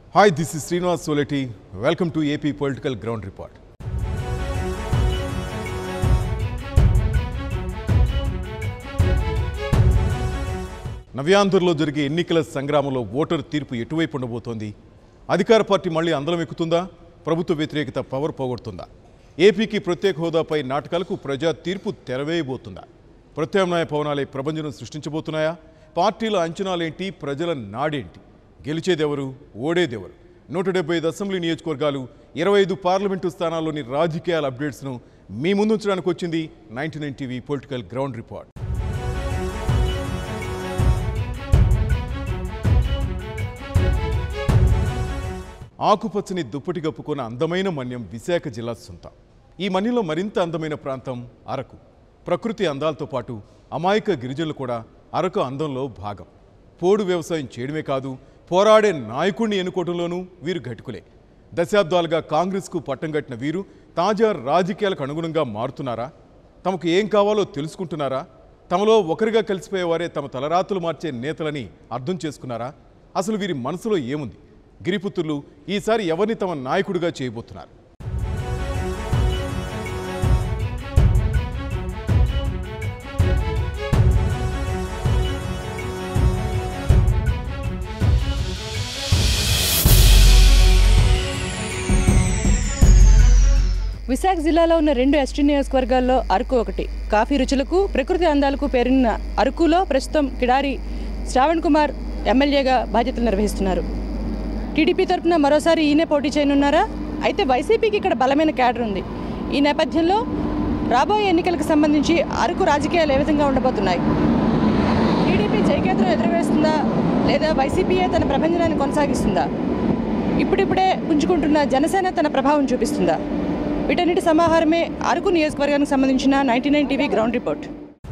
Hi, this is Srinivas Soleti. Welcome to AP Political Ground Report. నవ్యాంధ్రలో జరిగే ఎన్నికల సంగ్రామంలో voter తీర్పు ఎటువైపు ఉండబోతోంది? అధికార పార్టీ మళ్ళీ అందలం ఎక్కుతుందా? ప్రభుత్వ వ్యతిరేకత పవర్ పోగొడుతుందా? ఏపీకి ప్రత్యేక హోదాపై నాటకాలకు ప్రజా తీర్పు తెరవేయబోతుందా? ప్రత్యామ్నాయ పవనాలే ప్రభంజనం సృష్టించబోతున్నాయా? పార్టీల అంచనాలేంటి? ప్రజల నాడేంటి? గెలిచేదెవరు? ఓడేదెవరు? 175 అసెంబ్లీ నియోజకవర్గాలు, 25 పార్లమెంటు స్థానాల్లోని రాజకీయాల అప్డేట్స్ను మీ ముందుంచడానికి వచ్చింది 99 టీవీ పొలిటికల్ గ్రౌండ్ రిపోర్ట్. ఆకుపచ్చని దుప్పటి కప్పుకున్న అందమైన మన్యం విశాఖ జిల్లా సొంతం. ఈ మన్యంలో మరింత అందమైన ప్రాంతం అరకు. ప్రకృతి అందాలతో పాటు అమాయక గిరిజనులు కూడా అరకు అందంలో భాగం. పోడు వ్యవసాయం చేయడమే కాదు, పోరాడే నాయకుడిని ఎన్నుకోవడంలోనూ వీరు గట్టుకులే. దశాబ్దాలుగా కాంగ్రెస్కు పట్టం కట్టిన వీరు తాజా రాజకీయాలకు అనుగుణంగా మారుతున్నారా? తమకు ఏం కావాలో తెలుసుకుంటున్నారా? తమలో ఒకరిగా కలిసిపోయేవారే తమ తలరాతులు మార్చే నేతలని అర్థం చేసుకున్నారా? అసలు వీరి మనసులో ఏముంది? గిరిపుత్రులు ఈసారి ఎవరిని తమ నాయకుడిగా చేయబోతున్నారు? విశాఖ జిల్లాలో ఉన్న 2 ఎస్టీ నియోజకవర్గాల్లో అరకు ఒకటి. కాఫీ రుచులకు, ప్రకృతి అందాలకు పేరున్న అరకులో ప్రస్తుతం కిడారి శ్రావణ్ కుమార్ ఎమ్మెల్యేగా బాధ్యతలు నిర్వహిస్తున్నారు. టీడీపీ తరఫున మరోసారి ఈయనే పోటీ చేయనున్నారా? అయితే వైసీపీకి ఇక్కడ బలమైన క్యాడర్ ఉంది. ఈ నేపథ్యంలో రాబోయే ఎన్నికలకు సంబంధించి అరకు రాజకీయాలు ఏ విధంగా ఉండబోతున్నాయి? టీడీపీ జయకేతనం ఎదురువేస్తుందా, లేదా వైసీపీయే తన ప్రభంజనాన్ని కొనసాగిస్తుందా? ఇప్పుడిప్పుడే పుంజుకుంటున్న జనసేన తన ప్రభావం చూపిస్తుందా? వీటన్నిటి సమాహారమే అరకు నియోజకవర్గానికి సంబంధించిన 99 టీవీ గ్రౌండ్ రిపోర్ట్.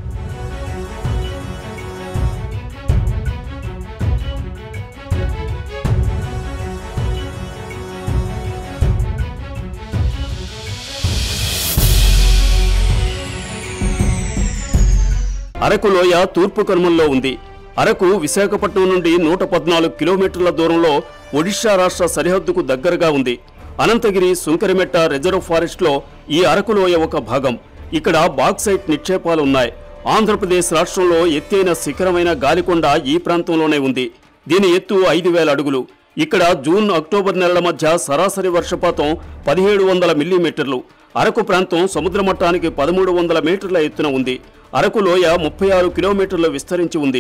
అరకు లోయ తూర్పు కనుమల్లో ఉంది. అరకు విశాఖపట్నం నుండి 114 కిలోమీటర్ల దూరంలో ఒడిషా రాష్ట్ర సరిహద్దుకు దగ్గరగా ఉంది. అనంతగిరి సుంకరమెట్ట రిజర్వ్ ఫారెస్ట్లో ఈ అరకు లోయ ఒక భాగం. ఇక్కడ బాక్సైట్ నిక్షేపాలు ఉన్నాయి. ఆంధ్రప్రదేశ్ రాష్ట్రంలో ఎత్తైన శిఖరమైన గాలికొండ ఈ ప్రాంతంలోనే ఉంది. దీని ఎత్తు 5000 అడుగులు. ఇక్కడ జూన్, అక్టోబర్ నెలల మధ్య సరాసరి వర్షపాతం 1700 మిల్లీమీటర్లు. అరకు ప్రాంతం సముద్ర మట్టానికి 1300 మీటర్ల ఎత్తున ఉంది. అరకు లోయ 36 కిలోమీటర్లు విస్తరించి ఉంది.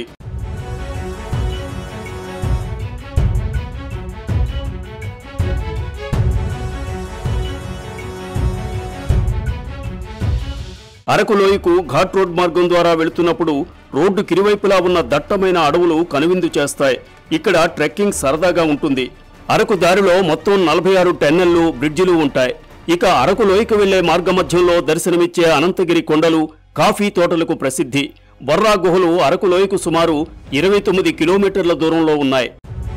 అరకు లోయకు ఘాట్ రోడ్ మార్గం ద్వారా వెళుతున్నప్పుడు రోడ్డు కిరువైపులా ఉన్న దట్టమైన అడవులు కనువిందు చేస్తాయి. ఇక్కడ ట్రెక్కింగ్ సరదాగా ఉంటుంది. అరకు దారిలో మొత్తం 46 టన్నెళ్లు, బ్రిడ్జిలు ఉంటాయి. ఇక అరకు లోయకు వెళ్లే మార్గమధ్యంలో దర్శనమిచ్చే అనంతగిరి కొండలు, కాఫీ తోటలకు ప్రసిద్ధి. బొర్రా గుహలు అరకు లోయకు సుమారు 29 కిలోమీటర్ల దూరంలో ఉన్నాయి.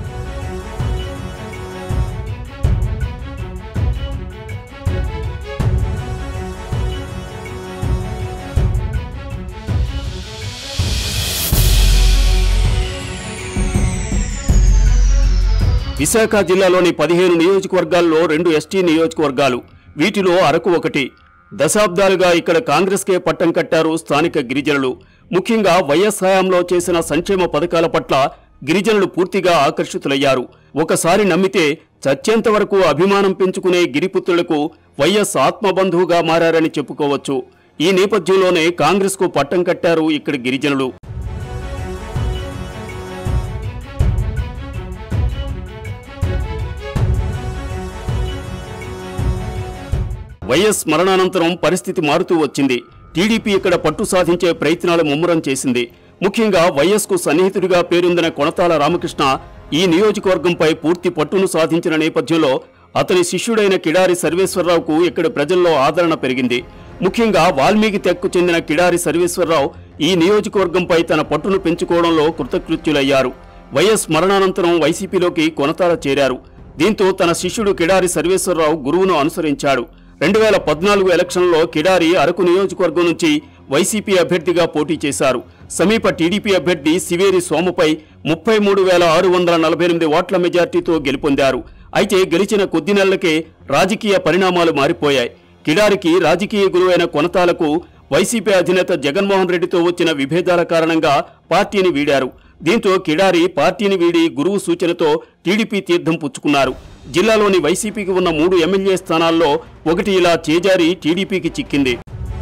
విశాఖ జిల్లాలోని 15 నియోజకవర్గాల్లో 2 ఎస్టీ నియోజకవర్గాలు. వీటిలో అరకు ఒకటి. దశాబ్దాలుగా ఇక్కడ కాంగ్రెస్కే పట్టం కట్టారు స్థానిక గిరిజనులు. ముఖ్యంగా వైఎస్ హయాంలో చేసిన సంక్షేమ పథకాల పట్ల గిరిజనులు పూర్తిగా ఆకర్షితులయ్యారు. ఒకసారి నమ్మితే చచ్చేంత వరకు అభిమానం పెంచుకునే గిరిపుత్రులకు వైఎస్ ఆత్మబంధువుగా మారారని చెప్పుకోవచ్చు. ఈ నేపథ్యంలోనే కాంగ్రెస్కు పట్టం కట్టారు ఇక్కడి గిరిజనులు. వైఎస్ మరణానంతరం పరిస్థితి మారుతూ వచ్చింది. టీడీపీ ఇక్కడ పట్టు సాధించే ప్రయత్నాలు ముమ్మరం చేసింది. ముఖ్యంగా వైఎస్కు సన్నిహితుడిగా పేరొందిన కొణతాల రామకృష్ణ ఈ నియోజకవర్గంపై పూర్తి పట్టును సాధించిన నేపథ్యంలో అతని శిష్యుడైన కిడారి సర్వేశ్వరరావుకు ఇక్కడ ప్రజల్లో ఆదరణ పెరిగింది. ముఖ్యంగా వాల్మీకి తెక్కు చెందిన కిడారి సర్వేశ్వరరావు ఈ నియోజకవర్గంపై తన పట్టును పెంచుకోవడంలో కృతకృత్యులయ్యారు. వైఎస్ మరణానంతరం వైసీపీలోకి కొణతాల చేరారు. దీంతో తన శిష్యుడు కిడారి సర్వేశ్వరరావు గురువును అనుసరించాడు. 2014 ఎలక్షన్లో కిడారి అరకు నియోజకవర్గం నుంచి వైసీపీ అభ్యర్థిగా పోటీ చేశారు. సమీప టీడీపీ అభ్యర్థి సివేరి సోమపై 33,648 ఓట్ల మెజార్టీతో గెలుపొందారు. అయితే గెలిచిన కొద్ది నెలలకే రాజకీయ పరిణామాలు మారిపోయాయి. కిడారికి రాజకీయ గురువైన కొనతాలకు వైసీపీ అధినేత జగన్మోహన్ రెడ్డితో వచ్చిన విభేదాల కారణంగా పార్టీని వీడారు. దీంతో కిడారి పార్టీని వీడి గురువు సూచనతో టీడీపీ తీర్థం పుచ్చుకున్నారు. జిల్లాలోని వైసీపీకి ఉన్న 3 ఎమ్మెల్యే స్థానాల్లో ఒకటి ఇలా చేజారి టీడీపీకి చిక్కింది.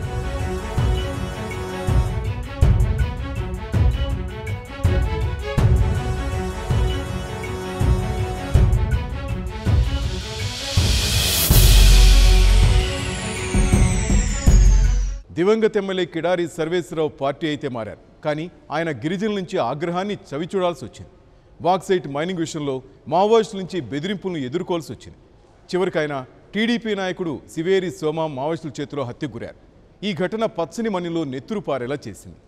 దివంగత ఎమ్మెల్యే కిడారి సర్వేశ్వరరావు పార్టీ అయితే మారారు. కానీ ఆయన గిరిజనుల నుంచి ఆగ్రహాన్ని చవిచూడాల్సి వచ్చింది. బాక్సైట్ మైనింగ్ విషయంలో మావోయిస్టుల నుంచి బెదిరింపులను ఎదుర్కోవాల్సి వచ్చింది. చివరికి ఆయన టీడీపీ నాయకుడు సివేరి సోమ మావోయిస్టుల చేతిలో హత్యకు గురారు. ఈ ఘటన పచ్చని మనిలో నెత్తురు పారేలా చేసింది.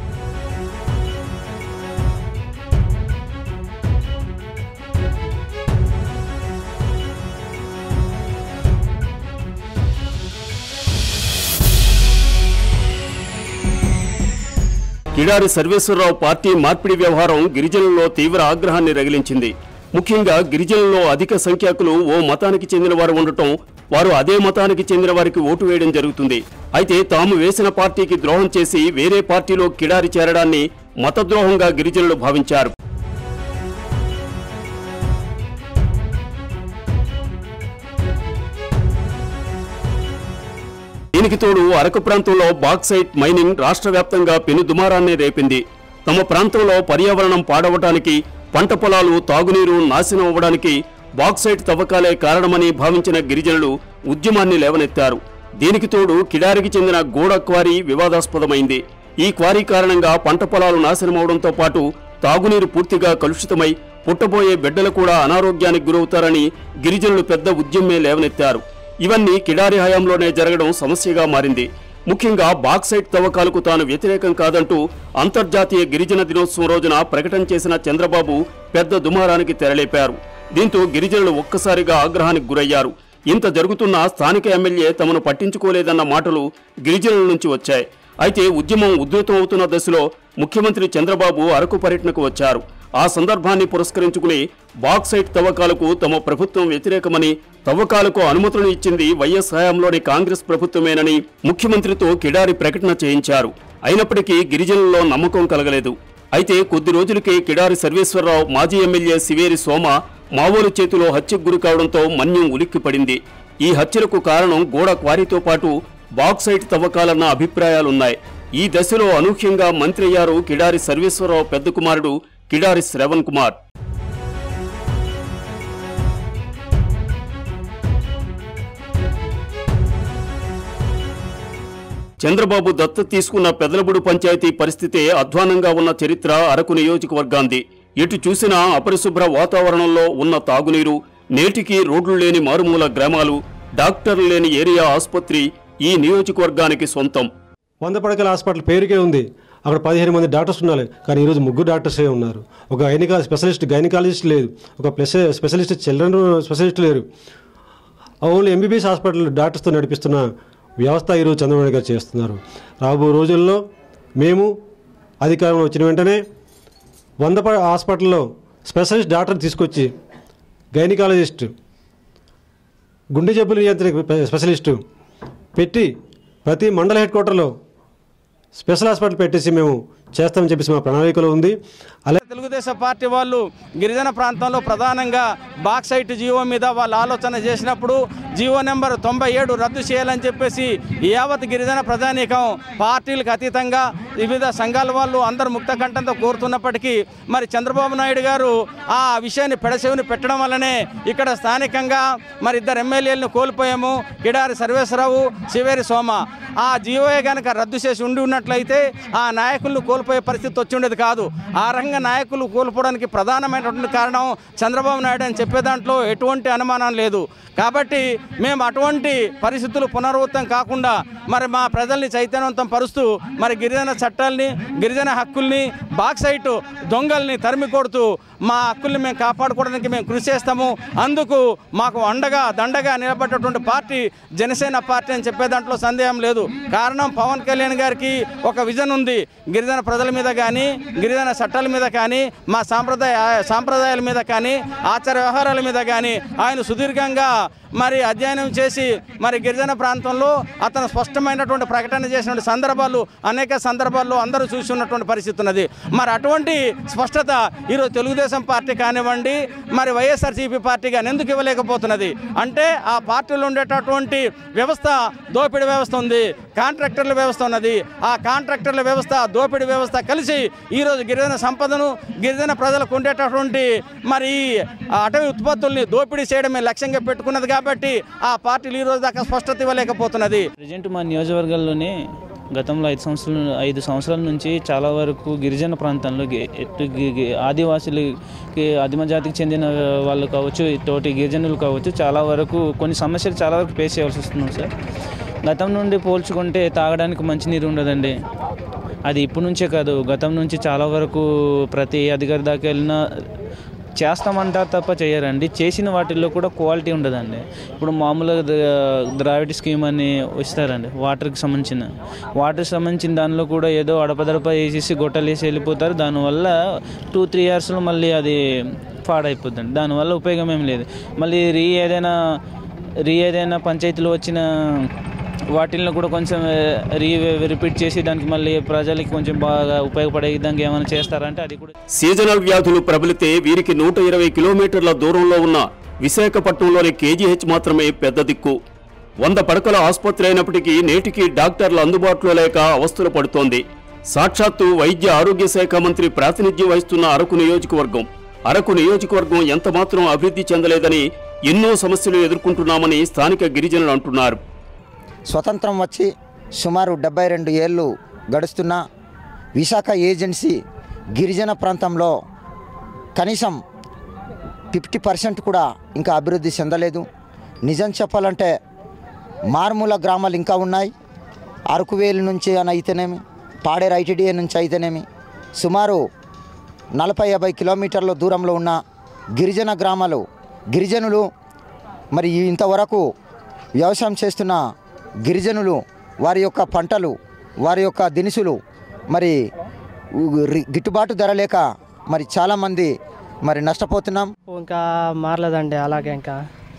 కిడారి సర్వేశ్వరరావు పార్టీ మార్పిడి వ్యవహారం గిరిజనుల్లో తీవ్ర ఆగ్రహాన్ని రగిలించింది. ముఖ్యంగా గిరిజనుల్లో అధిక సంఖ్యాకులు ఓ మతానికి చెందిన వారు ఉండటం, వారు అదే మతానికి చెందిన వారికి ఓటు వేయడం జరుగుతుంది. అయితే తాము వేసిన పార్టీకి ద్రోహం చేసి వేరే పార్టీలో కిడారి చేరడాన్ని మతద్రోహంగా గిరిజనులు భావించారు. దీనికి తోడు అరకు ప్రాంతంలో బాక్సైట్ మైనింగ్ రాష్ట్ర వ్యాప్తంగా పెనుదుమారాన్ని రేపింది. తమ ప్రాంతంలో పర్యావరణం పాడవటానికి, పంట పొలాలు, తాగునీరు నాశనం అవ్వడానికి బాక్సైట్ తవ్వకాలే కారణమని భావించిన గిరిజనులు ఉద్యమాన్ని లేవనెత్తారు. దీనికి తోడు కిడారికి చెందిన గోడ క్వారీ వివాదాస్పదమైంది. ఈ క్వారీ కారణంగా పంట పొలాలు నాశనమవడంతో పాటు తాగునీరు పూర్తిగా కలుషితమై పుట్టబోయే బిడ్డలు కూడా అనారోగ్యానికి గురవుతారని గిరిజనులు పెద్ద ఉద్యమే లేవనెత్తారు. ఇవన్నీ కిడారి హయాంలోనే జరగడం సమస్యగా మారింది. ముఖ్యంగా బాక్సైట్ తవ్వకాలకు తాను వ్యతిరేకం కాదంటూ అంతర్జాతీయ గిరిజన దినోత్సవం రోజున ప్రకటన చేసిన చంద్రబాబు పెద్ద దుమారానికి తెరలేపారు. దీంతో గిరిజనులు ఒక్కసారిగా ఆగ్రహానికి గురయ్యారు. ఇంత జరుగుతున్నా స్థానిక ఎమ్మెల్యే తమను పట్టించుకోలేదన్న మాటలు గిరిజనుల నుంచి వచ్చాయి. అయితే ఉద్యమం ఉధృతం అవుతున్న దశలో ముఖ్యమంత్రి చంద్రబాబు అరకు పర్యటనకు వచ్చారు. ఆ సందర్భాన్ని పురస్కరించుకుని బాక్సైట్ తవ్వకాలకు తమ ప్రభుత్వం వ్యతిరేకమని, తవ్వకాలకు అనుమతులను ఇచ్చింది వైఎస్ హయాంలోని కాంగ్రెస్ ప్రభుత్వమేనని ముఖ్యమంత్రితో కిడారి ప్రకటన చేయించారు. అయినప్పటికీ గిరిజనుల్లో నమ్మకం కలగలేదు. అయితే కొద్ది రోజులకే కిడారి సర్వేశ్వరరావు మాజీ ఎమ్మెల్యే సివేరి సోమ మావోలు చేతిలో హత్యకు గురి కావడంతో మన్యం ఉలిక్కిపడింది. ఈ హత్యలకు కారణం గోడ క్వారీతో పాటు బాక్సైట్ తవ్వకాలన్న అభిప్రాయాలున్నాయి. ఈ దశలో అనూహ్యంగా మంత్రి అయ్యారు కిడారి సర్వేశ్వరరావు పెద్ద కుమారుడు కిడారి శ్రవణ్ కుమార్. చంద్రబాబు దత్తత తీసుకున్న పెదలబుడు పంచాయతీ పరిస్థితే అధ్వానంగా ఉన్న చరిత్ర అరకు నియోజకవర్గాంది. ఎటు చూసినా అపరిశుభ్ర వాతావరణంలో ఉన్న తాగునీరు, నేటికి రోడ్లు లేని మారుమూల గ్రామాలు, డాక్టర్లు లేని ఏరియా ఆసుపత్రి ఈ నియోజకవర్గానికి సొంతం. 100 పడకల హాస్పిటల్ పేరుకే ఉంది. అక్కడ 15 మంది డాక్టర్స్ ఉన్నారు. కానీ ఈరోజు 3 డాక్టర్సే ఉన్నారు. ఒక గైనకాలజిస్ట్ లేదు, ఒక స్పెషలిస్ట్ చిల్డ్రన్ స్పెషలిస్ట్ లేరు. ఓన్లీ ఎంబీబీఎస్ హాస్పిటల్ డాక్టర్స్తో నడిపిస్తున్న వ్యవస్థ ఈరోజు చంద్రబాబు గారు చేస్తున్నారు. రాబో రోజుల్లో మేము అధికారంలో వచ్చిన వెంటనే 100 హాస్పిటల్లో స్పెషలిస్ట్ డాక్టర్ తీసుకొచ్చి, గైనకాలజిస్ట్, గుండె జబ్బుల నియంత్రణ స్పెషలిస్టు పెట్టి ప్రతి మండల హెడ్ క్వార్టర్లో స్పెషల్ హాస్పిటల్ పెట్టేసి మేము చేస్తామని చెప్పేసి మా ప్రణాళికలో ఉంది. అలాగే తెలుగుదేశం పార్టీ వాళ్ళు గిరిజన ప్రాంతంలో ప్రధానంగా బాక్సైట్ జీవో మీద వాళ్ళు ఆలోచన చేసినప్పుడు జీవో నెంబర్ 97 రద్దు చేయాలని చెప్పేసి యావత్ గిరిజన ప్రజానీకం పార్టీలకు అతీతంగా వివిధ సంఘాల వాళ్ళు అందరూ ముక్త కంఠంతో కోరుతున్నప్పటికీ మరి చంద్రబాబు నాయుడు గారు ఆ విషయాన్ని పెడచెవిని పెట్టడం వల్లనే ఇక్కడ స్థానికంగా మరి 2 ఎమ్మెల్యేలను కోల్పోయాము. కిడారి సర్వేశ్వరరావు, సివేరి సోమ. ఆ జీవోయే కనుక రద్దు చేసి ఉన్నట్లయితే ఆ నాయకులను కోల్పోయే పరిస్థితి వచ్చి ఉండేది కాదు. ఆ రకంగా నాయకులు కోల్పోవడానికి ప్రధానమైనటువంటి కారణం చంద్రబాబు నాయుడు అని చెప్పే దాంట్లో ఎటువంటి అనుమానం లేదు. కాబట్టి మేము అటువంటి పరిస్థితులు పునరావృతం కాకుండా మరి మా ప్రజల్ని చైతన్యవంతం పరుస్తూ మరి గిరిజన చట్టాలని, గిరిజన హక్కుల్ని, బాక్సైట్ దొంగల్ని తరిమి కొడుతూ మా హక్కుల్ని మేము కాపాడుకోవడానికి మేము కృషి చేస్తాము. అందుకు మాకు అండగా దండగా నిలబడ్డటువంటి పార్టీ జనసేన పార్టీ అని చెప్పే దాంట్లో సందేహం లేదు. కారణం పవన్ కళ్యాణ్ గారికి ఒక విజన్ ఉంది. గిరిజన ప్రజల మీద కానీ, గిరిజన చట్టాల మీద కానీ, మా సాంప్రదాయాల మీద కానీ, ఆచార వ్యవహారాల మీద కానీ ఆయన సుదీర్ఘంగా మరి అధ్యయనం చేసి మరి గిరిజన ప్రాంతంలో అతను స్పష్టమైనటువంటి ప్రకటన చేసిన సందర్భాలు అనేక సందర్భాల్లో అందరూ చూసి ఉన్నటువంటి పరిస్థితి ఉన్నది. మరి అటువంటి స్పష్టత ఈరోజు తెలుగుదేశం పార్టీ కానివ్వండి, మరి వైఎస్ఆర్సీపీ పార్టీ కానీ ఎందుకు ఇవ్వలేకపోతున్నది అంటే ఆ పార్టీలో ఉండేటటువంటి వ్యవస్థ దోపిడీ వ్యవస్థ ఉంది, కాంట్రాక్టర్ల వ్యవస్థ ఉన్నది. ఆ కాంట్రాక్టర్ల వ్యవస్థ, దోపిడీ వ్యవస్థ కలిసి ఈరోజు గిరిజన సంపదను, గిరిజన ప్రజలకు ఉండేటటువంటి మరి అటవీ ఉత్పత్తుల్ని దోపిడీ చేయడమే లక్ష్యంగా పెట్టుకున్నది. కాబట్టి ఆ పార్టీలు ఈ రోజు దాకా స్పష్టత ఇవ్వలేకపోతున్నది. ప్రజెంట్ మా నియోజకవర్గాల్లోనే గతంలో 5 సంవత్సరాల నుంచి చాలా వరకు గిరిజన ప్రాంతంలో ఆదివాసులకి, ఆదిమ జాతికి చెందిన వాళ్ళు కావచ్చు, తోటి గిరిజనులు కావచ్చు, చాలా వరకు కొన్ని సమస్యలు చాలా వరకు ఫేస్ చేయాల్సి వస్తున్నాం సార్. గతం నుండి పోల్చుకుంటే తాగడానికి మంచినీరు ఉండదండి. అది ఇప్పటి నుంచే కాదు, గతం నుంచి చాలా వరకు ప్రతి అధికారి దాకా వెళ్ళినా చేస్తామంటారు తప్ప చేయరండి. చేసిన వాటిల్లో కూడా క్వాలిటీ ఉండదండి. ఇప్పుడు మామూలుగా ద్రావిడ స్కీమ్ అని ఇస్తారండి, వాటర్కి సంబంధించిన దానిలో కూడా ఏదో అడపదడప వేసేసి గొట్టలు వేసి వెళ్ళిపోతారు. దానివల్ల 2-3 ఇయర్స్లో మళ్ళీ అది పాడైపోతుంది. దానివల్ల ఉపయోగం ఏం లేదు. మళ్ళీ ఏదైనా పంచాయతీలో వచ్చిన వాటిల్లో కూడా కొంచెం రిపీట్ చేసి దానికి మళ్ళీ ప్రజలకి కొంచెం బాగా ఉపయోగపడే విధంగా ఏమైనా చేస్తారంటే అది కూడా. సీజనల్ వ్యాధులు ప్రబలితే వీరికి 120 కిలోమీటర్ల దూరంలో ఉన్న విశాఖపట్నంలోని కేజీహెచ్ మాత్రమే పెద్ద దిక్కు. 100 పడకల ఆసుపత్రి అయినప్పటికీ నేటికి డాక్టర్లు అందుబాటులో లేక అవస్థలు పడుతోంది. సాక్షాత్తు వైద్య ఆరోగ్య శాఖ మంత్రి ప్రాతినిధ్యం వహిస్తున్న అరకు నియోజకవర్గం ఎంతమాత్రం అభివృద్ధి చెందలేదని, ఎన్నో సమస్యలు ఎదుర్కొంటున్నామని స్థానిక గిరిజనులు అంటున్నారు. స్వతంత్రం వచ్చి సుమారు 72 ఏళ్ళు గడుస్తున్న విశాఖ ఏజెన్సీ గిరిజన ప్రాంతంలో కనీసం 50% కూడా ఇంకా అభివృద్ధి చెందలేదు. నిజం చెప్పాలంటే మారుమూల గ్రామాలు ఇంకా ఉన్నాయి. అరకువేలు నుంచి అని అయితేనేమి, పాడేరు ఐటీడీఏ నుంచి అయితేనేమి సుమారు 40-50 కిలోమీటర్ల దూరంలో ఉన్న గిరిజన గ్రామాలు, గిరిజనులు మరి ఇంతవరకు వ్యవసాయం చేస్తున్న గిరిజనులు వారి యొక్క పంటలు, వారి యొక్క దినుసులు మరి గిట్టుబాటు ధర లేక మరి చాలామంది మరి నష్టపోతున్నాం. ఇంకా మారలేదండి. అలాగే ఇంకా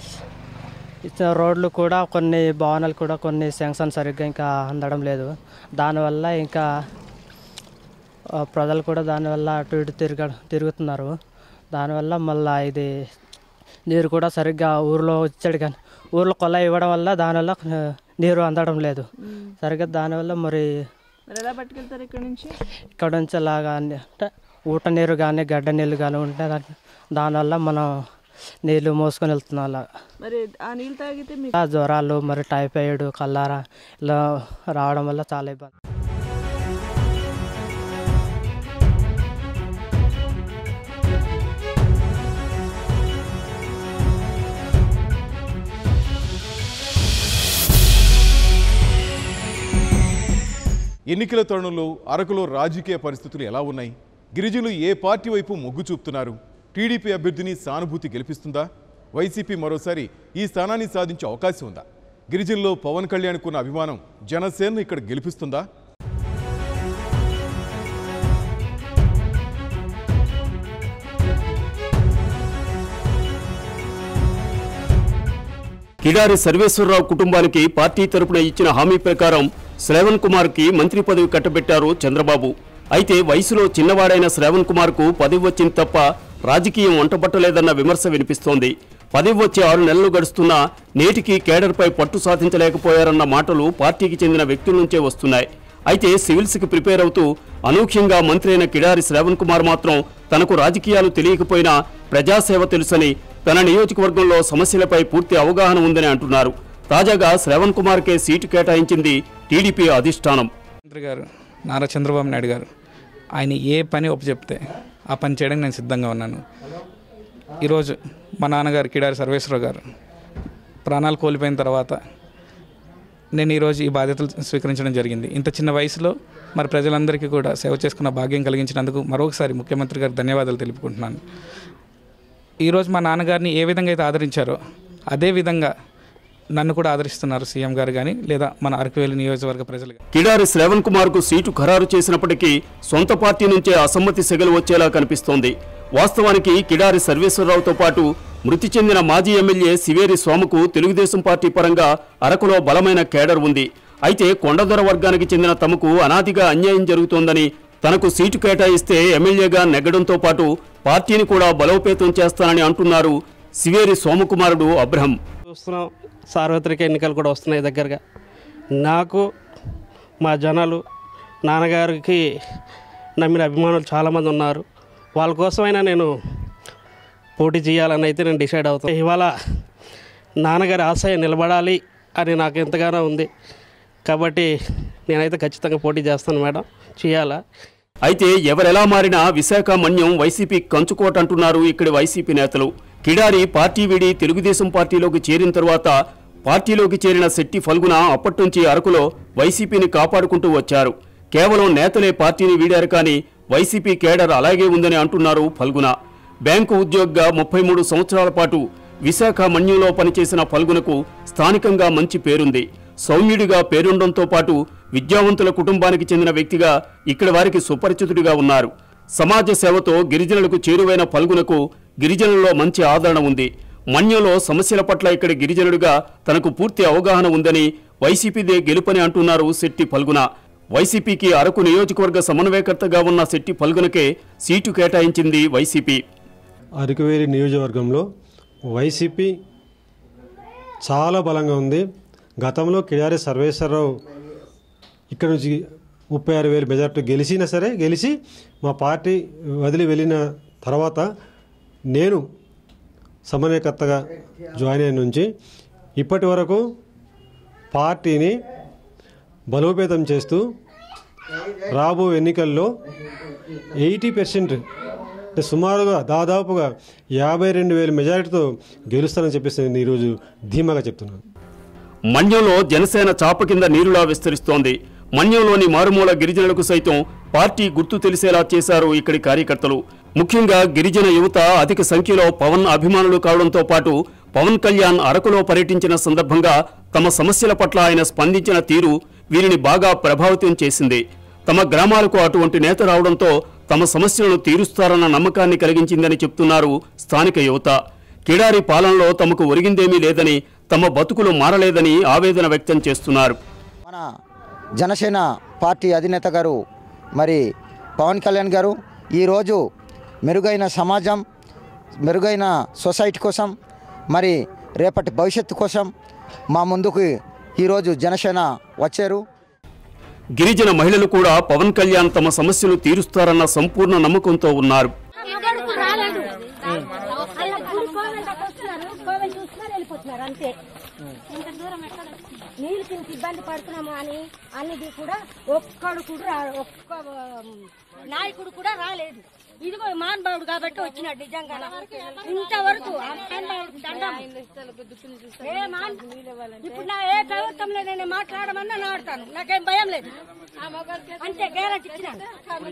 ఇచ్చిన రోడ్లు కూడా, కొన్ని భవనాలు కూడా కొన్ని శాంక్షన్ సరిగ్గా ఇంకా అందడం లేదు. దానివల్ల ఇంకా ప్రజలు కూడా దానివల్ల అటు ఇటు తిరుగుతున్నారు. దానివల్ల మళ్ళీ ఇది నీరు కూడా సరిగ్గా ఊరిలో వచ్చాడు కానీ ఊర్లో కొల్ల ఇవ్వడం వల్ల దానివల్ల నీరు అందడం లేదు సరిగ్గా. దానివల్ల మరి ఎలా పట్టుకెళ్తారు ఇక్కడ నుంచి అలాగా అంటే ఊట నీరు కానీ గడ్డ నీళ్ళు కానీ ఉంటే దానివల్ల మనం నీళ్ళు మోసుకొని వెళ్తున్నాం. అలా మరి ఆ నీళ్ళు తాగితే జ్వరాలు మరి టైఫాయిడ్, కల్లారా ఇలా రావడం వల్ల చాలా ఇబ్బంది. ఎన్నికల తరుణంలో అరకులో రాజకీయ పరిస్థితులు ఎలా ఉన్నాయి? గిరిజనులు ఏ పార్టీ వైపు మొగ్గు చూపుతున్నారు? టీడీపీ అభ్యర్థిని సానుభూతి గెలిపిస్తుందా? వైసీపీ మరోసారి ఈ స్థానాన్ని సాధించే అవకాశం ఉందా? గిరిజనుల్లో పవన్ కళ్యాణ్కున్న అభిమానం జనసేనను ఇక్కడ గెలిపిస్తుందా? కిడారి సర్వేశ్వరరావు కుటుంబానికి పార్టీ తరపున ఇచ్చిన హామీ ప్రకారం శ్రావణ్ కుమార్కి మంత్రి పదవి కట్టబెట్టారు చంద్రబాబు. అయితే వయసులో చిన్నవాడైన శ్రావణ్ కుమార్కు పదవి వచ్చింది తప్ప రాజకీయం వంటపట్టలేదన్న విమర్శ వినిపిస్తోంది. పదవి వచ్చే 6 నెలలు గడుస్తున్నా నేటికి కేడర్పై పట్టు సాధించలేకపోయారన్న మాటలు పార్టీకి చెందిన వ్యక్తుల నుంచే వస్తున్నాయి. అయితే సివిల్స్కి ప్రిపేర్ అవుతూ అనూహ్యంగా మంత్రి అయిన కిడారి శ్రావణ్ కుమార్ మాత్రం తనకు రాజకీయాలు తెలియకపోయినా ప్రజాసేవ తెలుసని, తన నియోజకవర్గంలో సమస్యలపై పూర్తి అవగాహన ఉందని అంటున్నారు. తాజాగా శ్రావణ్ కుమార్కే సీటు కేటాయించింది టీడీపీ అధిష్టానం. మంత్రి గారు నారా చంద్రబాబు నాయుడు గారు ఆయన ఏ పని ఒప్పచెప్తే ఆ పని చేయడానికి నేను సిద్ధంగా ఉన్నాను. ఈరోజు మా నాన్నగారు కిడారి సర్వేశ్వరరావు గారు ప్రాణాలు కోల్పోయిన తర్వాత నేను ఈరోజు ఈ బాధ్యతలు స్వీకరించడం జరిగింది. ఇంత చిన్న వయసులో మరి ప్రజలందరికీ కూడా సేవ చేసుకున్న భాగ్యం కలిగించినందుకు మరొకసారి ముఖ్యమంత్రి గారికి ధన్యవాదాలు తెలుపుకుంటున్నాను. ఈరోజు మా నాన్నగారిని ఏ విధంగా అయితే ఆదరించారో అదే విధంగా నన్ను కూడా ఆదరిస్తున్నారు సీఎం గారు కానీ లేదా మన అరకువేలి నియోజకవర్గ ప్రజలు. కిడారి శ్రావణ్ కుమార్కు సీటు ఖరారు చేసినప్పటికీ సొంత పార్టీ నుంచే అసమ్మతి సెగలు వచ్చేలా కనిపిస్తోంది. వాస్తవానికి కిడారి సర్వేశ్వరరావుతో పాటు మృతి చెందిన మాజీ ఎమ్మెల్యే సివేరి స్వామికు తెలుగుదేశం పార్టీ పరంగా అరకులో బలమైన కేడర్ ఉంది. అయితే కొండదొర వర్గానికి చెందిన తమకు అనాదిగా అన్యాయం జరుగుతోందని తనకు సీటు కేటాయిస్తే ఎమ్మెల్యేగా నెగ్గడంతో పాటు పార్టీని కూడా బలోపేతం చేస్తానని అంటున్నారు సివేరి సోమకుమారుడు అబ్రహం. చూస్తున్నాం, సార్వత్రిక ఎన్నికలు కూడా వస్తున్నాయి దగ్గరగా. నాకు మా జనాలు నాన్నగారికి నమ్మిన అభిమానులు చాలామంది ఉన్నారు. వాళ్ళ కోసమైనా నేను పోటీ చేయాలని అయితే నేను డిసైడ్ అవుతాను. ఇవాళ నాన్నగారి ఆశయం నిలబడాలి అని నాకు ఎంతగానో ఉంది కాబట్టి నేనైతే ఖచ్చితంగా పోటీ చేస్తాను మేడం, చేయాలా. అయితే ఎవరెలా మారినా విశాఖ మన్యం వైసీపీ కంచుకోట అంటున్నారు ఇక్కడి వైసీపీ నేతలు. కిడారి పార్టీ వీడి తెలుగుదేశం పార్టీలోకి చేరిన తరువాత పార్టీలోకి చేరిన శెట్టి ఫల్గుణ అప్పట్నుంచి అరకులో వైసీపీని కాపాడుకుంటూ వచ్చారు. కేవలం నేతలే పార్టీని వీడారు కానీ వైసీపీ కేడర్ అలాగే ఉందని అంటున్నారు ఫల్గుణ. బ్యాంకు ఉద్యోగిగా 33 సంవత్సరాల పాటు విశాఖ మన్యంలో పనిచేసిన ఫల్గుణకు స్థానికంగా మంచి పేరుంది. సౌమ్యుడిగా పేరుండడంతో పాటు విద్యావంతుల కుటుంబానికి చెందిన వ్యక్తిగా ఇక్కడి వారికి సుపరిచితుడిగా ఉన్నారు. సమాజ సేవతో గిరిజనులకు చేరువైన ఫల్గుణకు గిరిజనుల్లో మంచి ఆదరణ ఉంది. మన్యంలో సమస్యల పట్ల ఇక్కడి గిరిజనుడిగా తనకు పూర్తి అవగాహన ఉందని వైసీపీదే గెలుపని అంటున్నారు శెట్టి ఫల్గుణ. వైసీపీకి అరకు నియోజకవర్గ సమన్వయకర్తగా ఉన్న శెట్టి ఫల్గుణకే సీటు కేటాయించింది వైసీపీ. అరకువేలి నియోజకవర్గంలో వైసీపీ చాలా బలంగా ఉంది. గతంలో కిడారి సర్వేశ్వరరావు ఇక్కడ నుంచి 36,000 మెజార్టీ గెలిచినా సరే గెలిచి మా పార్టీ వదిలి వెళ్ళిన తర్వాత నేను సమన్వయకర్తగా జాయిన్ అయిన నుంచి ఇప్పటి వరకు పార్టీని బలోపేతం చేస్తూ రాబో ఎన్నికల్లో 80% అంటే సుమారుగా దాదాపుగా 52,000 మెజారిటీతో గెలుస్తానని చెప్పేసి నేను ఈరోజు ధీమాగా చెప్తున్నాను. మన్యంలో జనసేన చాప కింద నీరులా విస్తరిస్తోంది. మన్యంలోని మారుమూల గిరిజనులకు సైతం పార్టీ గుర్తు తెలిసేలా చేశారు ఇక్కడి కార్యకర్తలు. ముఖ్యంగా గిరిజన యువత అధిక సంఖ్యలో పవన్ అభిమానులు కావడంతో పాటు పవన్ కళ్యాణ్ అరకులో పర్యటించిన సందర్భంగా తమ సమస్యల పట్ల ఆయన స్పందించిన తీరు వీరిని బాగా ప్రభావితం చేసింది. తమ గ్రామాలకు అటువంటి నేత రావడంతో తమ సమస్యలను తీరుస్తారన్న నమ్మకాన్ని కలిగించిందని చెప్తున్నారు స్థానిక యువత. కిడారి పాలనలో తమకు ఒరిగిందేమీ లేదని, తమ బతుకులు మారలేదని ఆవేదన వ్యక్తం చేస్తున్నారు. మన జనసేన పార్టీ అధినేత గారు మరి పవన్ కళ్యాణ్ గారు ఈరోజు మెరుగైన సమాజం, మెరుగైన సొసైటీ కోసం, మరి రేపటి భవిష్యత్తు కోసం మా ముందుకు ఈరోజు జనసేన వచ్చారు. గిరిజన మహిళలు కూడా పవన్ కళ్యాణ్ తమ సమస్యలు తీరుస్తారన్న సంపూర్ణ నమ్మకంతో ఉన్నారు. నీళ్ళు కింద ఇబ్బంది పడుతున్నాము అని అన్నిది కూడా ఒక్క నాయకుడు కూడా రాలేదు. ఇదిగో మహానుభావుడు కాబట్టి వచ్చినాడు. నిజంగా ఇంతవరకు ఇప్పుడు నా ఏ ప్రభుత్వంలో నేను మాట్లాడమన్నా నాడుతాను, నాకేం భయం లేదు. అంతే గ్యారెంటీ ఇచ్చినాడు.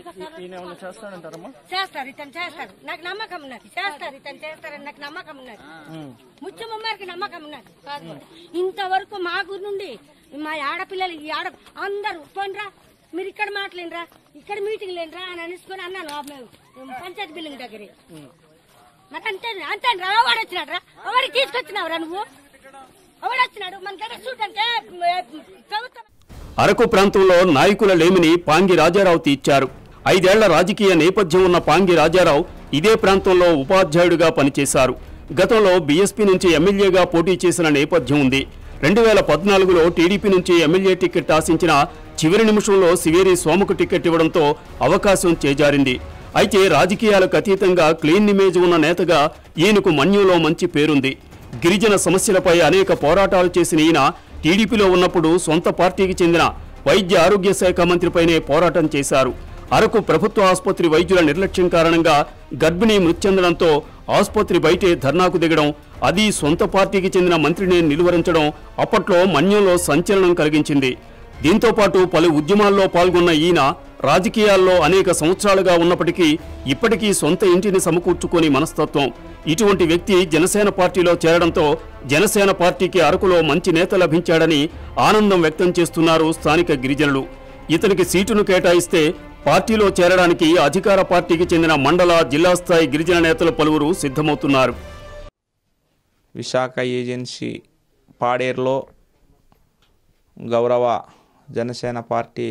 చేస్తారు, ఇతను చేస్తారు, నాకు నమ్మకం ఉన్నది. చేస్తారు, ఇతను చేస్తారని నాకు నమ్మకం ఉన్నది. ముఖ్యమంత్రికి నమ్మకం ఉన్నది. ఇంతవరకు మా గురి నుండి మా ఆడపిల్లలు ఈ అందరూ పోయినరా, మీరు ఇక్కడ మాట్లాడినరా, ఇక్కడ మీటింగ్ లేనరా అని అనుసుకొని అన్నాను పంచాయతీ బిల్డింగ్ దగ్గర. మరి అంతే అంతే వాడు వచ్చినాడు రా, వాడికి తీసుకొచ్చినావు రా నువ్వు, వాడు వచ్చినాడు మన దగ్గర చూడంటే ప్రభుత్వం. అరకు ప్రాంతంలో నాయకుల లేమిని పాంగి రాజారావు తీర్చారు. 5 ఏళ్ల రాజకీయ నేపథ్యం ఉన్న పాంగి రాజారావు ఇదే ప్రాంతంలో ఉపాధ్యాయుడిగా పనిచేశారు. గతంలో బీఎస్పీ నుంచి ఎమ్మెల్యేగా పోటీ చేసిన నేపథ్యం ఉంది. 2014లో టీడీపీ నుంచి ఎమ్మెల్యే టికెట్ ఆశించిన చివరి నిమిషంలో సివేరి స్వామికి టికెట్ ఇవ్వడంతో అవకాశం చేజారింది. అయితే రాజకీయాలకు అతీతంగా క్లీన్ ఇమేజ్ ఉన్న నేతగా ఈయనకు మన్యంలో మంచి పేరుంది. గిరిజన సమస్యలపై అనేక పోరాటాలు చేసిన ఈయన టీడీపీలో ఉన్నప్పుడు సొంత పార్టీకి చెందిన వైద్య ఆరోగ్య శాఖ మంత్రిపైనే పోరాటం చేశారు. అరకు ప్రభుత్వ ఆసుపత్రి వైద్యుల నిర్లక్ష్యం కారణంగా గర్భిణీ మృతి చెందడంతో ఆసుపత్రి బయటే ధర్నాకు దిగడం, అది సొంత పార్టీకి చెందిన మంత్రిని నిలువరించడం అప్పట్లో మన్యంలో సంచలనం కలిగించింది. దీంతో పాటు పలు ఉద్యమాల్లో పాల్గొన్న ఈయన రాజకీయాల్లో అనేక సంవత్సరాలుగా ఉన్నప్పటికీ ఇప్పటికీ సొంత ఇంటిని సమకూర్చుకొని మనస్తత్వం. ఇటువంటి వ్యక్తి జనసేన పార్టీలో చేరడంతో జనసేన పార్టీకి అరకులో మంచి నేత లభించాడని ఆనందం వ్యక్తం చేస్తున్నారు స్థానిక గిరిజనులు. ఇతనికి సీటును కేటాయిస్తే పార్టీలో చేరడానికి అధికార పార్టీకి చెందిన మండల, జిల్లా స్థాయి గిరిజన నేతలు పలువురు సిద్ధమవుతున్నారు. విశాఖ ఏజెన్సీ పాడేరులో గౌరవ జనసేన పార్టీ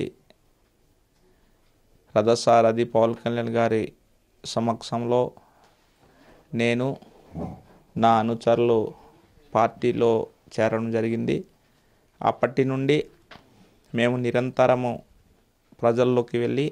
రథసారథి పవన్ కళ్యాణ్ గారి సమక్షంలో నేను నా అనుచరులు పార్టీలో చేరడం జరిగింది. అప్పటి నుండి మేము నిరంతరము ప్రజల్లోకి వెళ్ళి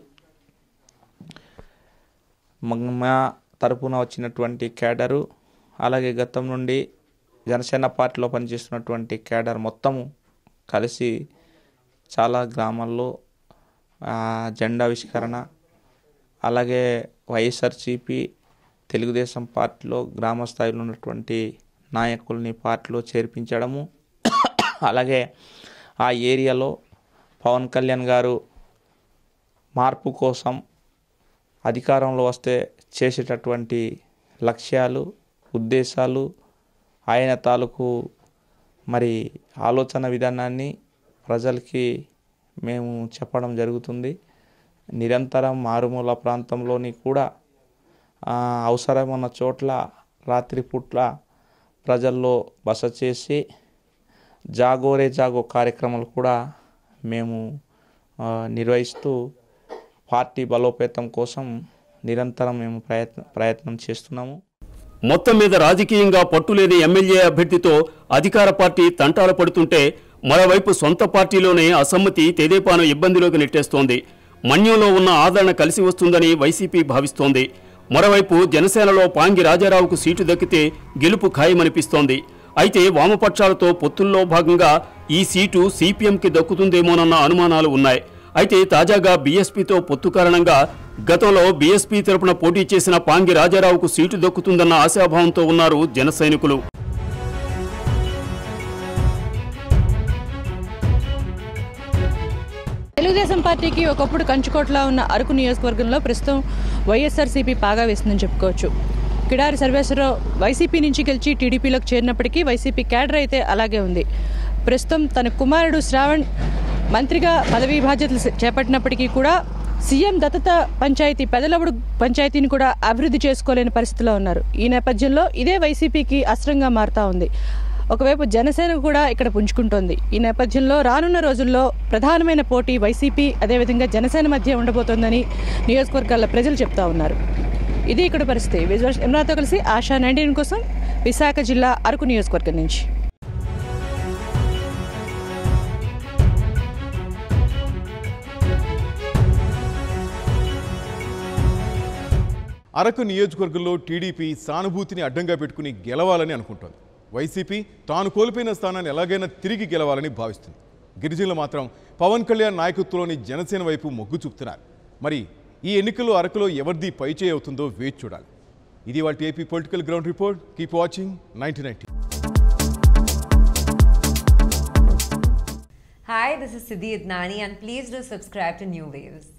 మా తరపున వచ్చినటువంటి క్యాడరు, అలాగే గతం నుండి జనసేన పార్టీలో పనిచేస్తున్నటువంటి క్యాడర్ మొత్తము కలిసి చాలా గ్రామాల్లో జెండా ఆవిష్కరణ, అలాగే వైఎస్ఆర్సీపీ తెలుగుదేశం పార్టీలో గ్రామ స్థాయిలో ఉన్నటువంటి నాయకుల్ని పార్టీలో చేర్పించడము, అలాగే ఆ ఏరియాలో పవన్ కళ్యాణ్ గారు మార్పు కోసం అధికారంలో వస్తే చేసేటటువంటి లక్ష్యాలు, ఉద్దేశాలు, ఆయన తాలూకు మరి ఆలోచన విధానాన్ని ప్రజలకి మేము చెప్పడం జరుగుతుంది. నిరంతరం మారుమూల ప్రాంతంలోని కూడా అవసరమైన చోట్ల రాత్రిపూట్ల ప్రజల్లో బస చేసి జాగోరే జాగో కార్యక్రమాలు కూడా మేము నిర్వహిస్తూ పార్టీ బలోపేతం కోసం నిరంతరం మేము ప్రయత్నం చేస్తున్నాము. మొత్తం మీద రాజకీయంగా పట్టులేని ఎమ్మెల్యే అభ్యర్థితో అధికార పార్టీ తంటాలు పడుతుంటే మరోవైపు సొంత పార్టీలోనే అసమ్మతి తెదేపాను ఇబ్బందిలోకి నెట్టేస్తోంది. మన్యంలో ఉన్న ఆదరణ కలిసి వస్తుందని వైసీపీ భావిస్తోంది. మరోవైపు జనసేనలో పాంగి రాజారావుకు సీటు దక్కితే గెలుపు ఖాయమనిపిస్తోంది. అయితే వామపక్షాలతో పొత్తుల్లో భాగంగా ఈ సీటు సిపిఎంకి దక్కుతుందేమోనన్న అనుమానాలు ఉన్నాయి. అయితే తాజాగా బీఎస్పీతో పొత్తు కారణంగా గతంలో బీఎస్పీ తరపున పోటీ చేసిన పాంగి రాజారావుకు సీటు దక్కుతుందన్న ఆశాభావంతో ఉన్నారు జన సైనికులు. తెలుగుదేశం పార్టీకి ఒకప్పుడు కంచుకోట్లా ఉన్న అరకు నియోజకవర్గంలో ప్రస్తుతం వైఎస్ఆర్సీపీ పాగా వేస్తుందని చెప్పుకోవచ్చు. కిడారి సర్వేశ్వరరావు వైసీపీ నుంచి గెలిచి టీడీపీలోకి చేరినప్పటికీ వైసీపీ క్యాడర్ అయితే అలాగే ఉంది. ప్రస్తుతం తన కుమారుడు శ్రావణ్ మంత్రిగా పదవీ బాధ్యతలు చేపట్టినప్పటికీ కూడా సీఎం దత్తత పంచాయతీ పెదలవుడు పంచాయతీని కూడా అభివృద్ధి చేసుకోలేని పరిస్థితిలో ఉన్నారు. ఈ నేపథ్యంలో ఇదే వైసీపీకి అస్త్రంగా మారుతా ఉంది. ఒకవైపు జనసేన కూడా ఇక్కడ పుంజుకుంటోంది. ఈ నేపథ్యంలో రానున్న రోజుల్లో ప్రధానమైన పోటీ వైసీపీ అదేవిధంగా జనసేన మధ్య ఉండబోతోందని నియోజకవర్గాల ప్రజలు చెప్తా ఉన్నారు. ఇది ఇక్కడ పరిస్థితి. విజువల్ ఎమ్రాతో కలిసి ఆశా 19 కోసం విశాఖ జిల్లా అరకు నియోజకవర్గం నుంచి. అరకు నియోజకవర్గంలో టీడీపీ సానుభూతిని అడ్డంగా పెట్టుకుని గెలవాలని అనుకుంటోంది. వైసీపీ తాను కోల్పోయిన స్థానాన్ని ఎలాగైనా తిరిగి గెలవాలని భావిస్తుంది. గిరిజనులు మాత్రం పవన్ కళ్యాణ్ నాయకత్వంలోని జనసేన వైపు మొగ్గు చూపుతున్నారు. మరి ఈ ఎన్నికల్లో అరకులో ఎవరిది పైచేయి అవుతుందో వేచి చూడాలి. ఇది వాటి AP political ground report. Keep watching 9090. Hi, this is Siddhi Idnani and please do subscribe to New Waves.